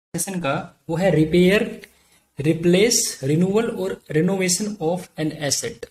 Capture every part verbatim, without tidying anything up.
Session का वो है रिपेयर, रिप्लेस, रिन्यूअल और रिनोवेशन ऑफ एन एसेट।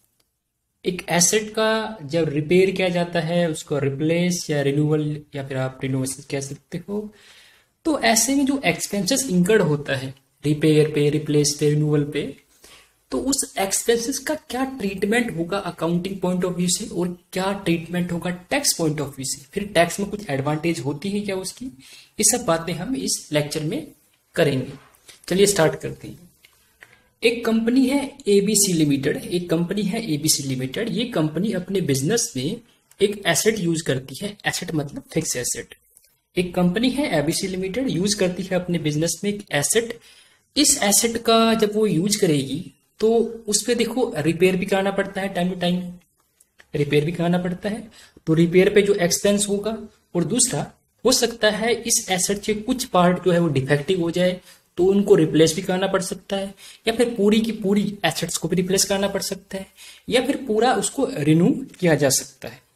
एक एसेट का जब रिपेयर किया जाता है उसको रिप्लेस या रिन्यूअल या फिर आप रिनोवेशन कह सकते हो। तो ऐसे में जो एक्सपेंसेस इंकर्ड होता है रिपेयर पे, रिप्लेस पे, रिन्यूअल पे, तो उस एक्सपेंसेस का क्या ट्रीटमेंट होगा अकाउंटिंग पॉइंट ऑफ व्यू से और क्या ट्रीटमेंट होगा टैक्स पॉइंट ऑफ व्यू से, फिर टैक्स में कुछ एडवांटेज होती है क्या उसकी, ये सब बातें हम इस लेक्चर में करेंगे। चलिए स्टार्ट करते हैं। एक कंपनी है एबीसी लिमिटेड, एक कंपनी है एबीसी लिमिटेड। ये कंपनी अपने बिजनेस में एक एसेट यूज करती है। एसेट मतलब फिक्स एसेट। एक कंपनी है एबीसी लिमिटेड यूज करती है अपने बिजनेस में एक एसेट। इस एसेट का जब वो यूज करेगी तो उस पर देखो रिपेयर भी कराना पड़ता है, टाइम टू टाइम रिपेयर भी कराना पड़ता है। तो रिपेयर पे जो एक्सपेंस होगा, और दूसरा हो सकता है इस एसेट के कुछ पार्ट जो है वो डिफेक्टिव हो जाए तो उनको रिप्लेस भी कराना पड़ सकता है, या फिर पूरी की पूरी एसेट्स को भी रिप्लेस कराना पड़ सकता है, या फिर पूरा उसको रिन्यू किया जा सकता है।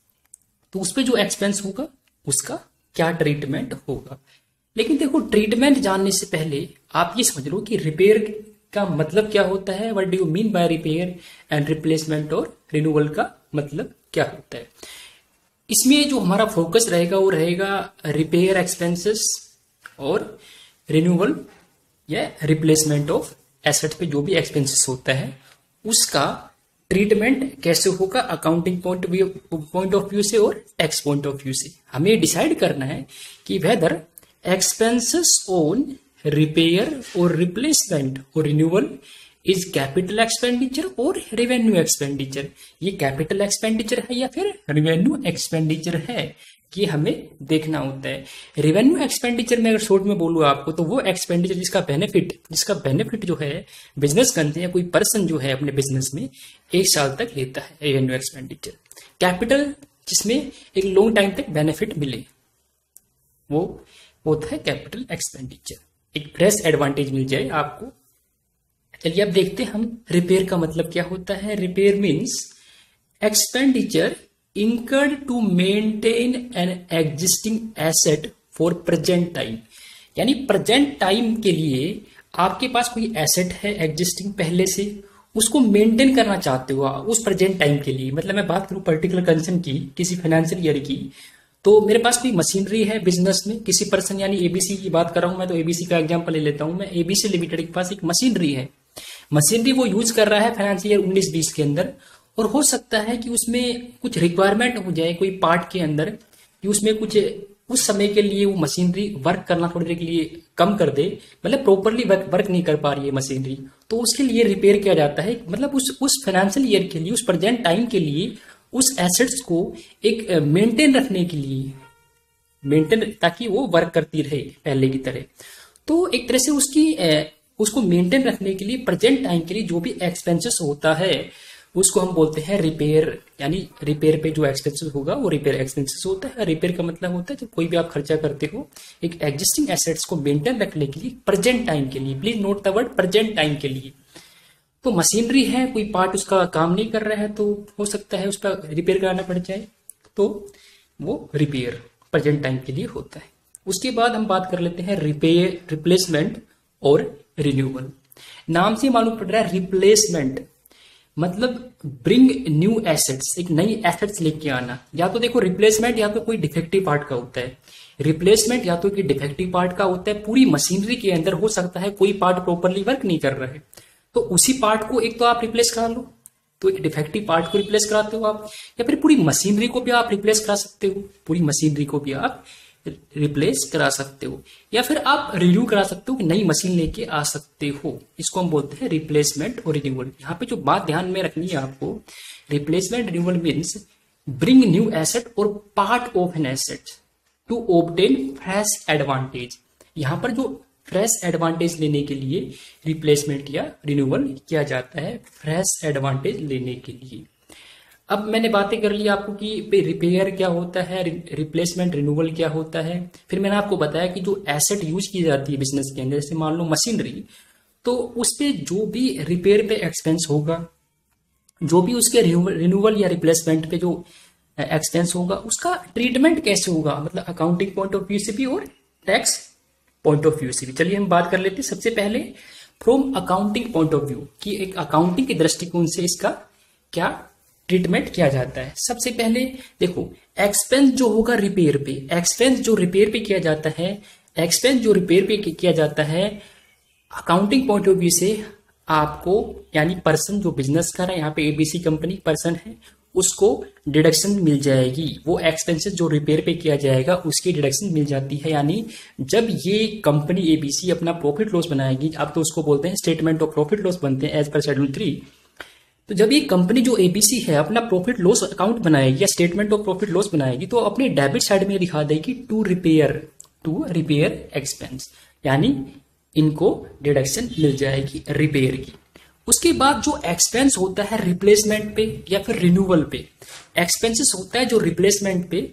तो उस पर जो एक्सपेंस होगा उसका क्या ट्रीटमेंट होगा। लेकिन देखो, ट्रीटमेंट जानने से पहले आप ये समझ लो कि रिपेयर का मतलब क्या होता है। What do you mean by repair and replacement और रिन्यूअल का मतलब क्या होता है। इसमें जो हमारा फोकस रहेगा वो रहेगा रिपेयर एक्सपेंसेस और रिन्यूअल या रिप्लेसमेंट ऑफ एसेट पे जो भी एक्सपेंसेस होता है उसका ट्रीटमेंट कैसे होगा accounting point point of view से और टैक्स पॉइंट ऑफ व्यू से। हमें डिसाइड करना है कि वेदर एक्सपेंसेस ऑन रिपेयर और रिप्लेसमेंट और रिन्यूअल इज कैपिटल एक्सपेंडिचर और रेवेन्यू एक्सपेंडिचर। ये कैपिटल एक्सपेंडिचर है या फिर रेवेन्यू एक्सपेंडिचर है, ये हमें देखना होता है। रेवेन्यू एक्सपेंडिचर में अगर शॉर्ट में बोलूँ आपको तो वो एक्सपेंडिचर जिसका बेनिफिट जिसका बेनिफिट जो है बिजनेस करते हैं कोई पर्सन जो है अपने बिजनेस में एक साल तक लेता है, रेवेन्यू एक्सपेंडिचर। कैपिटल जिसमें एक लॉन्ग टाइम तक बेनिफिट मिले वो होता है कैपिटल एक्सपेंडिचर, एक फ्रेश एडवांटेज मिल जाए आपको। चलिए अब देखते हैं हम रिपेयर का मतलब क्या होता है। Repair means expenditure incurred to maintain an existing asset for present time। यानी प्रेजेंट टाइम के लिए आपके पास कोई एसेट है एग्जिस्टिंग पहले से, उसको मेंटेन करना चाहते हो उस प्रेजेंट टाइम के लिए। मतलब मैं बात करूं पर्टिकुलर कंसर्न की, किसी फाइनेंशियल ईयर की, तो मेरे पास कोई मशीनरी है बिजनेस में, किसी पर्सन यानी एबीसी की बात कर रहा हूं मैं, तो एबीसी का एग्जांपल ले लेता हूं मैं। एबीसी लिमिटेड के पास एक मशीनरी है, मशीनरी वो यूज कर रहा है फाइनेंशियल ईयर उन्नीस बीस के अंदर, और हो सकता है कि उसमें कुछ रिक्वायरमेंट हो जाए कोई पार्ट के अंदर कि उसमें कुछ उस समय के लिए वो मशीनरी वर्क करना थोड़ी देर के लिए कम कर दे, मतलब प्रॉपरली वर्क वर्क नहीं कर पा रही है मशीनरी, तो उसके लिए रिपेयर किया जाता है। मतलब उस उस फाइनेंशियल ईयर के लिए, उस प्रेजेंट टाइम के लिए उस एसेट्स को एक मेंटेन रखने के लिए, मेंटेन ताकि वो वर्क करती रहे पहले की तरह। तो एक तरह से उसकी उसको मेंटेन रखने के लिए प्रेजेंट टाइम के लिए जो भी एक्सपेंसेस होता है उसको हम बोलते हैं रिपेयर। यानी रिपेयर पे जो एक्सपेंसेस होगा वो रिपेयर एक्सपेंसेस होता है। रिपेयर का मतलब होता है जब कोई भी आप खर्चा करते हो एक एग्जिस्टिंग एसेट्स को मेंटेन रखने के लिए प्रेजेंट टाइम के लिए। Please note the word present time के लिए। तो मशीनरी है, कोई पार्ट उसका काम नहीं कर रहा है तो हो सकता है उसका रिपेयर कराना पड़ जाए, तो वो रिपेयर प्रेजेंट टाइम के लिए होता है। उसके बाद हम बात कर लेते हैं रिपेयर, रिप्लेसमेंट और रिन्यूअल। नाम से मालूम पड़ रहा है रिप्लेसमेंट मतलब ब्रिंग न्यू एसेट्स, एक नई एसेट्स लेके आना। या तो देखो रिप्लेसमेंट या तो कोई डिफेक्टिव पार्ट का होता है, रिप्लेसमेंट या तो कि डिफेक्टिव पार्ट का होता है। पूरी मशीनरी के अंदर हो सकता है कोई पार्ट प्रॉपरली वर्क नहीं कर रहा है, तो उसी पार्ट को एक तो आप रिप्लेस करा लो, तो एक डिफेक्टिव पार्ट को रिप्लेस कराते हो आप, या फिर पूरी मशीनरी को भी आप रिप्लेस करा सकते हो, पूरी मशीनरी को भी आप रिप्लेस करा सकते हो, या फिर आप रिन्यू करा सकते हो कि नई मशीन लेके आ सकते हो। इसको हम बोलते हैं रिप्लेसमेंट और रिन्यूअल। यहाँ पे जो बात ध्यान में रखनी है आपको, replacement renewal means bring new asset और part of an asset to obtain fresh advantage. यहाँ पर जो फ्रेश एडवांटेज लेने के लिए रिप्लेसमेंट या रिन्यूअल किया जाता है, फ्रेश एडवांटेज लेने के लिए। अब मैंने बातें कर ली आपको कि रिपेयर क्या होता है, रिप्लेसमेंट रिन्यूअल क्या होता है। फिर मैंने आपको बताया कि जो एसेट यूज की जाती है बिजनेस के अंदर, जैसे मान लो मशीनरी, तो उस पे जो भी रिपेयर पे एक्सपेंस होगा, जो भी उसके रिन्यूअल या रिप्लेसमेंट पे जो एक्सपेंस होगा उसका ट्रीटमेंट कैसे होगा, मतलब अकाउंटिंग पॉइंट ऑफ व्यू से भी और टैक्स पॉइंट ऑफ व्यू से भी। चलिए हम बात कर लेते हैं सबसे पहले from accounting point of view कि एक अकाउंटिंग के दृष्टिकोण से इसका क्या ट्रीटमेंट किया जाता है। सबसे पहले देखो, एक्सपेंस जो होगा रिपेयर पे, एक्सपेंस जो रिपेयर पे किया जाता है, एक्सपेंस जो रिपेयर पे किया जाता है अकाउंटिंग पॉइंट ऑफ व्यू से आपको, यानी पर्सन जो बिजनेस कर रहा है, यहाँ पे एबीसी कंपनी पर्सन है, उसको डिडक्शन मिल जाएगी। वो एक्सपेंसेस जो रिपेयर पे किया जाएगा उसकी डिडक्शन मिल जाती है। यानी जब ये कंपनी एबीसी अपना प्रॉफिट लॉस बनाएगी, अब तो उसको बोलते हैं स्टेटमेंट ऑफ प्रॉफिट लॉस बनते हैं एज पर शेड्यूल थ्री। तो जब ये कंपनी जो एबीसी है अपना प्रॉफिट लॉस अकाउंट बनाएगी या स्टेटमेंट ऑफ प्रॉफिट लॉस बनाएगी, तो अपने डेबिट साइड में दिखा देगी to repair to repair expense, यानी इनको डिडक्शन मिल जाएगी रिपेयर की। उसके बाद जो एक्सपेंस होता है रिप्लेसमेंट पे या फिर रिन्यूअल पे, एक्सपेंसेस होता है जो रिप्लेसमेंट पे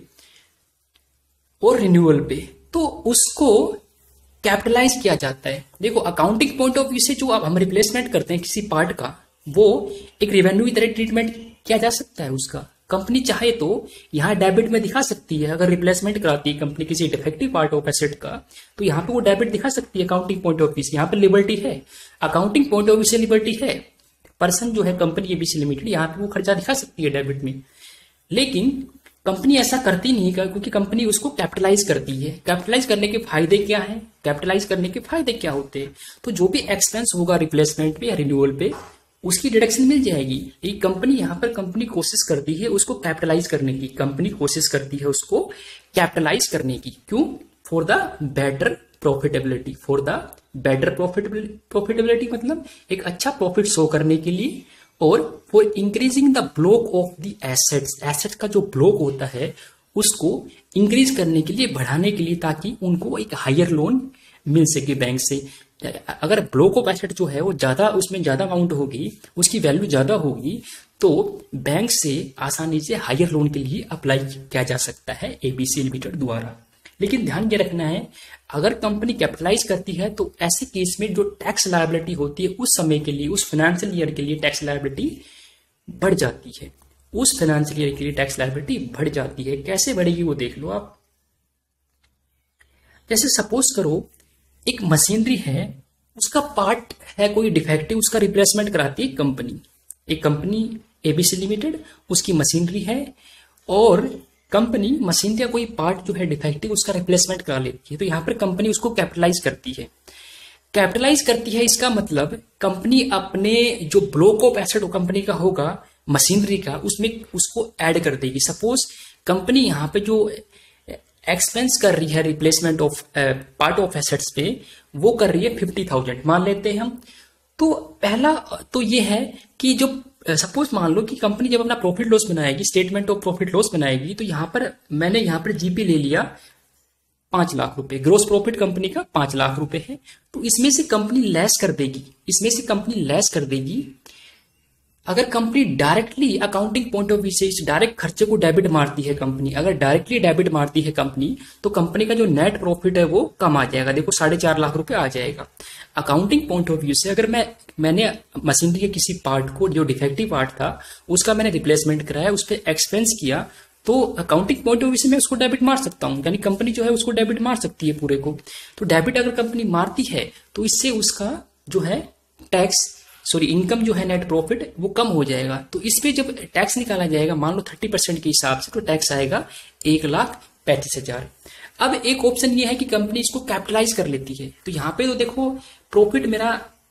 और रिन्यूअल पे, तो उसको कैपिटलाइज किया जाता है। देखो अकाउंटिंग पॉइंट ऑफ व्यू से जो अब हम रिप्लेसमेंट करते हैं किसी पार्ट का, वो एक रेवेन्यू की तरह ट्रीटमेंट किया जा सकता है उसका। कंपनी चाहे तो यहाँ डेबिट में दिखा सकती है, अगर रिप्लेसमेंट कराती है कंपनी किसी डिफेक्टिव पार्ट ऑफ एसेट का, तो यहाँ पे वो डेबिट दिखा सकती है अकाउंटिंग पॉइंट ऑफ व्यू से। यहाँ पे लिबर्टी है, अकाउंटिंग पॉइंट ऑफ व्यू से लिबर्टी है। पर्सन जो है कंपनी एबीसी लिमिटेड, यहाँ पे वो खर्चा दिखा सकती है डेबिट में, लेकिन कंपनी ऐसा करती नहीं है क्योंकि कंपनी उसको कैपिटलाइज करती है। कैपिटलाइज करने के फायदे क्या है, कैपिटलाइज करने के फायदे क्या होते हैं, तो जो भी एक्सपेंस होगा रिप्लेसमेंट पे या रिन्यूअल पे उसकी डिडक्शन मिल जाएगी। एक कंपनी यहाँ पर कंपनी कोशिश करती है उसको कैपिटलाइज करने की, कंपनी कोशिश करती है उसको कैपिटलाइज करने की। क्यों? For the better profitability, for the better profitability मतलब एक अच्छा प्रॉफिट शो करने के लिए, और for increasing the block of the assets, asset का जो ब्लॉक होता है उसको इंक्रीज करने के लिए, बढ़ाने के लिए, ताकि उनको एक हायर लोन मिल सके बैंक से। अगर ब्लॉक ऑफ एसेट जो है वो ज्यादा, उसमें ज्यादा अमाउंट होगी, उसकी वैल्यू ज्यादा होगी, तो बैंक से आसानी से हायर लोन के लिए अप्लाई किया जा सकता है एबीसी लिमिटेड द्वारा। लेकिन ध्यान ये रखना है, अगर कंपनी कैपिटलाइज करती है तो ऐसे केस में जो टैक्स लायबिलिटी होती है उस समय के लिए, उस फाइनेंशियल ईयर के लिए टैक्स लायबिलिटी बढ़ जाती है। उस फाइनेंशियल ईयर के लिए टैक्स लायबिलिटी बढ़ जाती है। कैसे बढ़ेगी वो देख लो आप। जैसे सपोज करो एक मशीनरी है, उसका पार्ट है कोई डिफेक्टिव, उसका रिप्लेसमेंट कराती है कंपनी। एक कंपनी एबीसी लिमिटेड, उसकी मशीनरी है और कंपनी मशीन का कोई पार्ट जो है डिफेक्टिव उसका रिप्लेसमेंट करा लेती है, तो यहां पर कंपनी उसको कैपिटलाइज करती है। कैपिटलाइज करती है इसका मतलब कंपनी अपने जो ब्लॉक ऑफ एसेट कंपनी का होगा मशीनरी का, उसमें उसको ऐड कर देगी। सपोज कंपनी यहाँ पे जो एक्सपेंस कर रही है replacement of part of assets पे, वो कर रही है फिफ्टी थाउजेंड मान लेते हैं हम। तो पहला तो ये है कि जो सपोज मान लो कि कंपनी जब अपना प्रॉफिट लॉस बनाएगी, स्टेटमेंट ऑफ प्रॉफिट लॉस बनाएगी, तो यहां पर मैंने यहां पर जीपी ले लिया पांच लाख रुपए, ग्रोस प्रॉफिट कंपनी का पांच लाख रुपए है, तो इसमें से कंपनी लेस कर देगी, इसमें से कंपनी लेस कर देगी। अगर company directly accounting point of view से इस डायरेक्ट खर्चे को डेबिट मारती है कंपनी, अगर डायरेक्टली डेबिट मारती है कंपनी, तो कंपनी का जो नेट प्रॉफिट है वो कम आ जाएगा। देखो साढ़े चार लाख रुपए आ जाएगा। अकाउंटिंग पॉइंट ऑफ व्यू से अगर मैं मैंने मशीनरी के किसी पार्ट को, जो डिफेक्टिव पार्ट था, उसका मैंने रिप्लेसमेंट कराया, उस पर एक्सपेंस किया, तो अकाउंटिंग पॉइंट ऑफ व्यू से मैं उसको डेबिट मार सकता हूँ, यानी कंपनी जो है उसको डेबिट मार सकती है पूरे को। तो डेबिट अगर कंपनी मारती है तो इससे उसका जो है टैक्स सॉरी इनकम जो है नेट प्रॉफिट वो कम हो जाएगा। तो इस पे जब टैक्स निकाला जाएगा, मान लो थर्टी परसेंट के हिसाब से, तो टैक्स आएगा एक लाख पैंतीस हजार। अब एक ऑप्शन ये है कि कंपनी इसको कैपिटलाइज कर लेती है। तो यहाँ पे तो देखो प्रॉफिट मेरा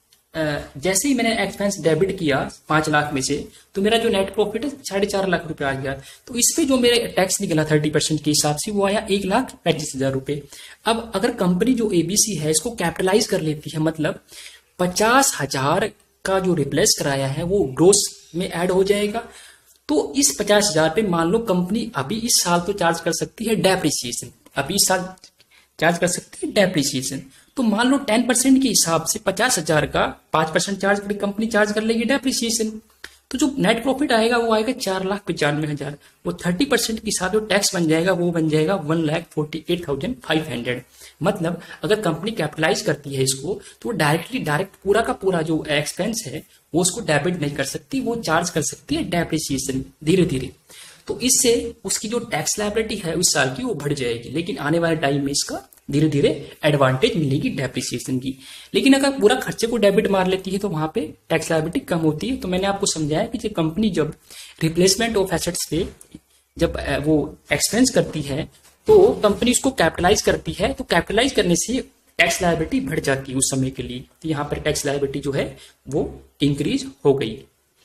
जैसे ही मैंने एक्सपेंस डेबिट किया पांच लाख में से, तो मेरा जो नेट प्रॉफिट है साढ़े चार लाख रुपए आ गया। तो इस पे जो मेरे टैक्स निकला थर्टी परसेंट के हिसाब से वो आया एक लाख पैंतीस हजार रुपए। अब अगर कंपनी जो एबीसी है इसको कैपिटलाइज कर लेती है, मतलब पचास हजार का जो रिप्लेस कराया है वो ग्रोस में ऐड हो जाएगा। तो इस पचास हजार पे मान लो कंपनी अभी इस साल तो चार्ज कर सकती है डेप्रिसिएशन, अभी इस साल चार्ज कर सकती है डेप्रिसिएशन। तो मान लो टेन परसेंट के हिसाब से पचास हजार का पांच परसेंट चार्ज करके कंपनी चार्ज कर लेगी डेप्रिसिएशन। तो जो नेट प्रॉफिट आएगा वो आएगा चार लाख पचानवे हजार। वो थर्टी परसेंट के साथ जो टैक्स बन जाएगा वो बन जाएगा one lakh forty eight thousand five hundred. मतलब अगर कंपनी कैपिटलाइज करती है इसको, तो वो डायरेक्टली डायरेक्ट पूरा का पूरा जो एक्सपेंस है वो उसको डेबिट नहीं कर सकती, वो चार्ज कर सकती है डेप्रिसिएशन धीरे धीरे। तो इससे उसकी जो टैक्स लायबिलिटी है उस साल की वो बढ़ जाएगी, लेकिन आने वाले टाइम में इसका धीरे धीरे एडवांटेज मिलेगी डेप्रिसिएशन की। लेकिन अगर पूरा खर्चे को डेबिट मार लेती है तो वहां पे टैक्स लायबिलिटी कम होती है। तो मैंने आपको समझाया कि जब कंपनी जब रिप्लेसमेंट ऑफ एसेट्स पे जब वो एक्सपेंस करती है तो कंपनी उसको कैपिटलाइज करती है, तो कैपिटलाइज करने से टैक्स लायबिलिटी बढ़ जाती है उस समय के लिए। तो यहाँ पर टैक्स लायबिलिटी जो है वो इंक्रीज हो गई।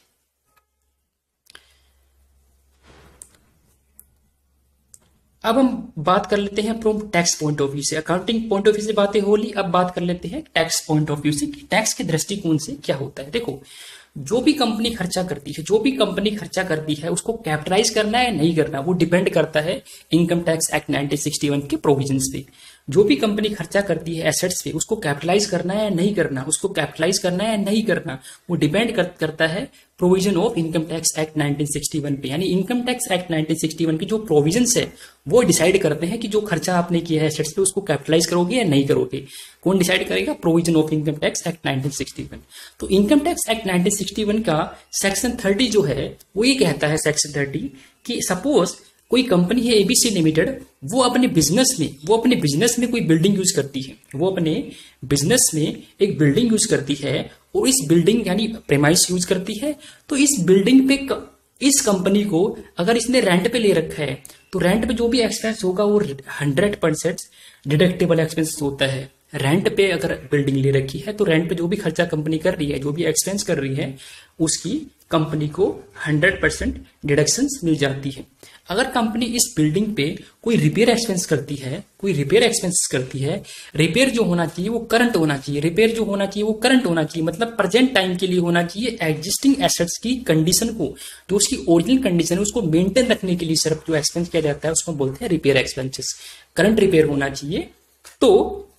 अब हम बात कर लेते हैं from tax point of view से। अकाउंटिंग पॉइंट ऑफ व्यू से बातें हो ली, अब बात कर लेते हैं टैक्स पॉइंट ऑफ व्यू से कि टैक्स के दृष्टिकोण से क्या होता है। देखो, जो भी कंपनी खर्चा करती है जो भी कंपनी खर्चा करती है उसको कैपिटलाइज करना है नहीं करना, वो डिपेंड करता है income tax act nineteen sixty one के प्रोविजंस पे। जो भी कंपनी खर्चा करती है एसेट्स पे उसको कैपिटलाइज करना है नहीं करना, उसको कैपिटलाइज करना है नहीं करना, वो डिपेंड कर, करता है provision of income tax act nineteen sixty one पे। यानी income tax act nineteen sixty one के जो प्रोविजंस है वो डिसाइड करते हैं कि जो खर्चा आपने किया है एसेट्स पे उसको कैपिटलाइज करोगे या नहीं करोगे। कौन डिसाइड करेगा? Provision of income tax act nineteen sixty one. तो income tax act nineteen sixty one का सेक्शन थर्टी जो है वो ये कहता है, सेक्शन थर्टी, कि सपोज कोई कंपनी है एबीसी लिमिटेड, वो अपने बिजनेस में वो अपने बिजनेस में कोई बिल्डिंग यूज करती है, वो अपने बिजनेस में एक बिल्डिंग यूज करती है और इस बिल्डिंग यानी प्रेमाइस यूज करती है। तो इस बिल्डिंग पे इस कंपनी को अगर इसने रेंट पे ले रखा है तो रेंट पे जो भी एक्सपेंस होगा वो हंड्रेड परसेंट डिडक्टेबल एक्सपेंस होता है। रेंट पे अगर बिल्डिंग ले रखी है तो रेंट पे जो भी खर्चा कंपनी कर रही है, जो भी एक्सपेंस कर रही है, उसकी कंपनी को हंड्रेड परसेंट डिडक्शन मिल जाती है। अगर कंपनी इस बिल्डिंग पे कोई रिपेयर एक्सपेंस करती है कोई रिपेयर एक्सपेंस करती है रिपेयर जो होना चाहिए वो करंट होना चाहिए रिपेयर जो होना चाहिए वो करंट होना चाहिए, मतलब प्रेजेंट टाइम के लिए होना चाहिए। एग्जिस्टिंग एसेट्स की कंडीशन को, जो उसकी ओरिजिनल कंडीशन है, उसको मेंटेन रखने के लिए सिर्फ जो एक्सपेंस किया जाता है उसको बोलते हैं रिपेयर एक्सपेंसेस। करंट रिपेयर होना चाहिए। तो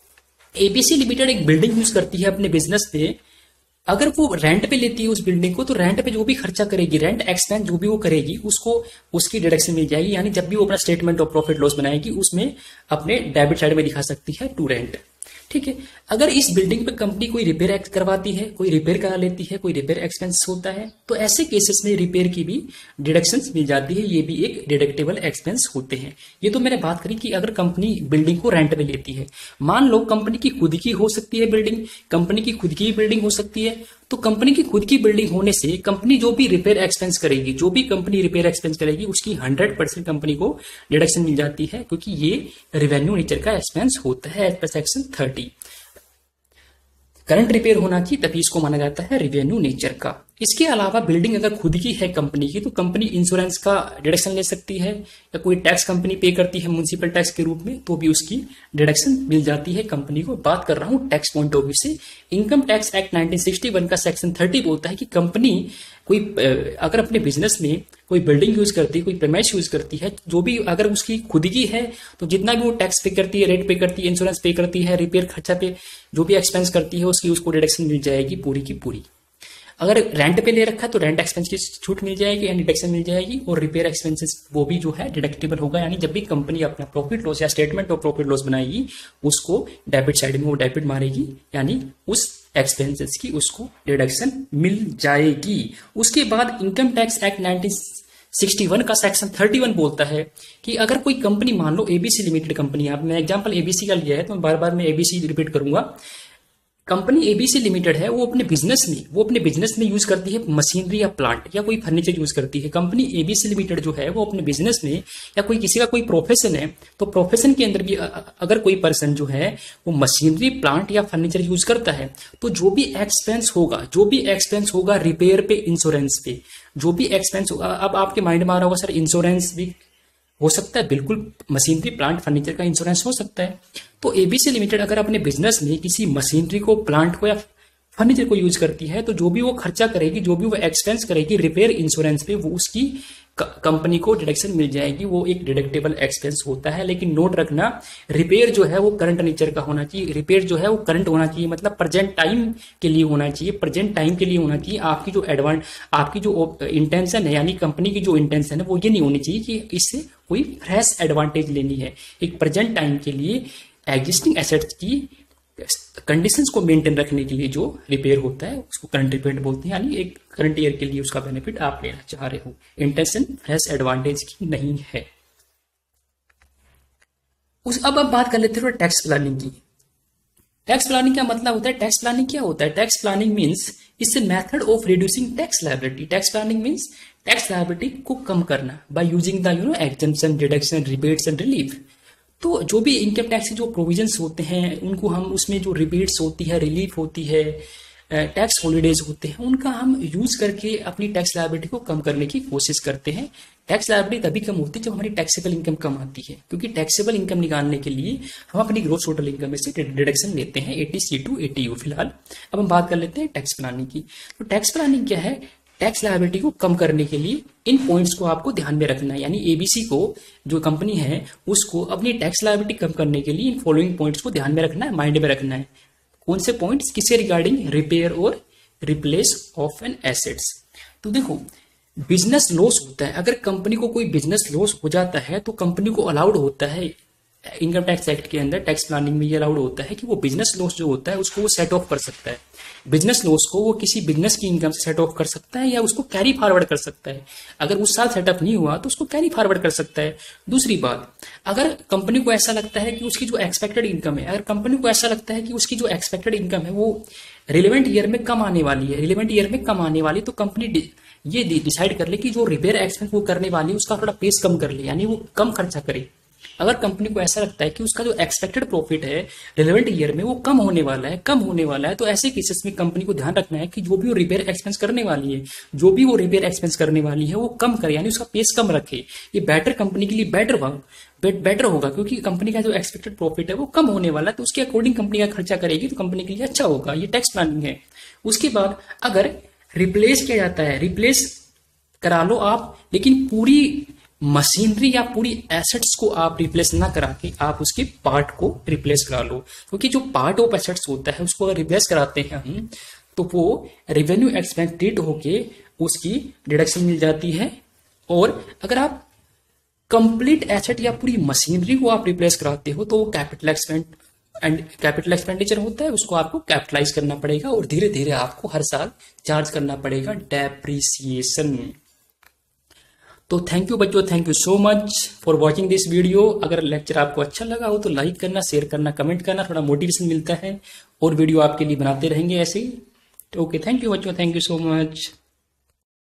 एबीसी लिमिटेड एक बिल्डिंग यूज करती है अपने बिजनेस पे, अगर वो रेंट पे लेती है उस बिल्डिंग को तो रेंट पे जो भी खर्चा करेगी, रेंट एक्सपेंस जो भी वो करेगी, उसको उसकी डिडक्शन मिल जाएगी। यानी जब भी वो अपना स्टेटमेंट ऑफ प्रॉफिट लॉस बनाएगी उसमें अपने डेबिट साइड में दिखा सकती है टू रेंट। ठीक है। अगर इस बिल्डिंग पे कंपनी कोई रिपेयर करवाती है, कोई रिपेयर करा लेती है, कोई रिपेयर एक्सपेंस होता है, तो ऐसे केसेस में रिपेयर की भी डिडक्शन मिल जाती है। ये भी एक डिडक्टेबल एक्सपेंस होते हैं। ये तो मैंने बात करी कि अगर कंपनी बिल्डिंग को रेंट पे लेती है। मान लो कंपनी की खुद की हो सकती है बिल्डिंग, कंपनी की खुद की बिल्डिंग हो सकती है। तो कंपनी की खुद की बिल्डिंग होने से कंपनी जो भी रिपेयर एक्सपेंस करेगी जो भी कंपनी रिपेयर एक्सपेंस करेगी उसकी हंड्रेड परसेंट कंपनी को डिडक्शन मिल जाती है, क्योंकि ये रेवेन्यू नेचर का एक्सपेंस होता है as per section thirty. Current repair होना चाहिए तभी इसको माना जाता है रेवेन्यू नेचर का। इसके अलावा बिल्डिंग अगर खुद की है कंपनी की तो कंपनी इंश्योरेंस का डिडक्शन ले सकती है, या कोई टैक्स कंपनी पे करती है म्युनिसिपल टैक्स के रूप में तो भी उसकी डिडक्शन मिल जाती है कंपनी को। बात कर रहा हूं टैक्स पॉइंट ऑफ व्यू से। Income tax act nineteen sixty one का सेक्शन थर्टी बोलता है कि कंपनी कोई अगर अपने बिजनेस में कोई बिल्डिंग यूज करती है, कोई प्रेमाइस यूज करती है, जो भी अगर उसकी खुद की है तो जितना भी वो टैक्स पे करती है, रेट पे करती है, इंश्योरेंस पे करती है, रिपेयर खर्चा पे जो भी एक्सपेंस करती है उसकी उसको डिडक्शन मिल जाएगी पूरी की पूरी। अगर रेंट पे ले रखा है तो रेंट एक्सपेंस की छूट मिल जाएगी यानी डिडक्शन मिल जाएगी, और रिपेयर एक्सपेंसेस वो भी जो है डिडक्टेबल होगा। यानी जब भी कंपनी अपना प्रॉफिट लॉस या स्टेटमेंट ऑफ प्रॉफिट लॉस बनाएगी उसको डेबिट साइड में वो डेबिट मारेगी, यानी उस एक्सपेंसेस की उसको डिडक्शन मिल जाएगी। उसके बाद income tax act nineteen sixty one का सेक्शन थर्टी वन बोलता है कि अगर कोई कंपनी, मान लो एबीसी लिमिटेड कंपनी, आप मैं एग्जांपल एबीसी का लिया है तो बार बार मैं एबीसी रिपीट करूंगा। कंपनी एबीसी लिमिटेड है, वो अपने बिजनेस में वो अपने बिजनेस में यूज करती है मशीनरी या प्लांट या कोई फर्नीचर यूज करती है। कंपनी एबीसी लिमिटेड जो है वो अपने बिजनेस में, या कोई किसी का कोई प्रोफेशन है तो प्रोफेशन के अंदर भी अगर कोई पर्सन जो है वो मशीनरी प्लांट या फर्नीचर यूज करता है तो जो भी एक्सपेंस होगा जो भी एक्सपेंस होगा रिपेयर पे, इंश्योरेंस पे, जो भी एक्सपेंस होगा। अब आपके माइंड में आ रहा होगा सर इंश्योरेंस भी हो सकता है, बिल्कुल मशीनरी प्लांट फर्नीचर का इंश्योरेंस हो सकता है। तो एबीसी लिमिटेड अगर अपने बिजनेस में किसी मशीनरी को, प्लांट को या फर्नीचर को यूज करती है तो जो भी वो खर्चा करेगी, जो भी वो एक्सपेंस करेगी रिपेयर इंश्योरेंस पे, वो उसकी कंपनी को डिडक्शन मिल जाएगी। वो एक डिडक्टेबल एक्सपेंस होता है। लेकिन नोट रखना, रिपेयर जो है वो करंट नेचर का होना चाहिए। रिपेयर जो है वो करंट होना चाहिए, मतलब प्रेजेंट टाइम के लिए होना चाहिए। प्रेजेंट टाइम के लिए होना चाहिए। आपकी जो एडवांस आपकी जो इंटेंशन है, यानी कंपनी की जो इंटेंशन है वो ये नहीं होनी चाहिए कि इससे कोई फ्रेश एडवांटेज लेनी है। एक प्रेजेंट टाइम के लिए एग्जिस्टिंग एसेट्स की कंडीशंस को मेंटेन रखने के लिए जो रिपेयर होता है उसको करंट रिपेयर बोलते हैं। यानी एक करंट ईयर के लिए उसका बेनिफिट आप लेना चाह रहे हो, इंटेंशन फ्रेश एडवांटेज की नहीं है। उस अब अब बात कर लेते हैं टैक्स प्लानिंग की। टैक्स प्लानिंग क्या मतलब होता है? टैक्स प्लानिंग क्या होता है? Tax planning means it's a method of reducing tax liability. Tax planning means tax liability को कम करना by using the you know exemption, deduction, rebates and relief. तो जो भी इनकम टैक्स के जो प्रोविजंस होते हैं उनको हम, उसमें जो रिबेट्स होती है, रिलीफ होती है, टैक्स हॉलीडेज होते हैं, उनका हम यूज करके अपनी टैक्स लायबिलिटी को कम करने की कोशिश करते हैं। टैक्स लायबिलिटी तभी कम होती है जब हमारी टैक्सेबल इनकम कम आती है, क्योंकि टैक्सेबल इनकम निकालने के लिए हम अपनी ग्रोस टोटल इनकम में से डिडक्शन लेते हैं, eighty C to eighty U. फिलहाल अब हम बात कर लेते हैं टैक्स प्लानिंग की। तो टैक्स प्लानिंग क्या है? टैक्स लायबिलिटी को कम करने के लिए इन पॉइंट्स को आपको ध्यान में रखना है, यानी एबीसी को, जो कंपनी है, उसको अपनी टैक्स लायबिलिटी कम करने के लिए इन फॉलोइंग पॉइंट्स को ध्यान में रखना है, माइंड में रखना है। कौन से पॉइंट्स? किससे रिगार्डिंग? रिपेयर और रिप्लेस ऑफ एन एसेट्स। तो देखो, बिजनेस लॉस होता है, अगर कंपनी को कोई बिजनेस लॉस हो जाता है तो कंपनी को अलाउड होता है, इनकम टैक्स एक्ट के अंदर टैक्स प्लानिंग में ये अलाउड होता है कि वो बिजनेस लॉस जो होता है उसको वो सेट ऑफ कर सकता है। बिजनेस लॉस को वो किसी बिजनेस की इनकम से सेट ऑफ कर सकता है या उसको कैरी फॉरवर्ड कर सकता है। अगर उस साल सेटअप नहीं हुआ तो उसको कैरी फॉरवर्ड कर सकता है। दूसरी बात, अगर कंपनी को ऐसा लगता है कि उसकी जो एक्सपेक्टेड इनकम है, अगर कंपनी को ऐसा लगता है कि उसकी जो एक्सपेक्टेड इनकम है वो रिलेवेंट ईयर में कम आने वाली है, रिलेवेंट ईयर में कम आने वाली, तो कंपनी ये डिसाइड कर ले कि जो रिपेयर एक्सपेंस वो करने वाली है उसका थोड़ा पेस कम कर ले, यानी वो कम खर्चा करे। अगर कंपनी को ऐसा लगता है कि उसका जो एक्सपेक्टेड प्रॉफिट है रिलेवेंट ईयर में वो कम होने वाला है, कम होने वाला है, तो ऐसे केसेस में कंपनी को ध्यान रखना है कि जो भी वो रिपेयर एक्सपेंस करने वाली है, जो भी वो रिपेयर एक्सपेंस करने वाली है वो कम करे, यानी उसका पेस कम रखे। ये बेटर, कंपनी के लिए बेटर बेटर होगा, क्योंकि कंपनी का जो एक्सपेक्टेड प्रॉफिट है वो कम होने वाला है, तो उसके अकॉर्डिंग कंपनी का खर्चा करेगी तो कंपनी के लिए अच्छा होगा। ये टैक्स प्लानिंग है। उसके बाद अगर रिप्लेस किया जाता है, रिप्लेस करा लो आप, लेकिन पूरी मशीनरी या पूरी एसेट्स को आप रिप्लेस ना करा के आप उसके पार्ट को रिप्लेस करा लो, क्योंकि जो पार्ट ऑफ एसेट्स होता है उसको अगर रिप्लेस कराते हैं हम तो वो रेवेन्यू एक्सपेंस डेट होके उसकी डिडक्शन मिल जाती है। और अगर आप कंप्लीट एसेट या पूरी मशीनरी को आप रिप्लेस कराते हो तो वो capital expend and capital expenditure होता है, उसको आपको कैपिटलाइज करना पड़ेगा और धीरे धीरे आपको हर साल चार्ज करना पड़ेगा डेप्रिसिएशन। तो थैंक यू बच्चों, thank you so much for watching this video. अगर लेक्चर आपको अच्छा लगा हो तो लाइक करना, शेयर करना, कमेंट करना, थोड़ा मोटिवेशन मिलता है और वीडियो आपके लिए बनाते रहेंगे ऐसे ही। ओके, थैंक यू बच्चों, थैंक यू सो मच।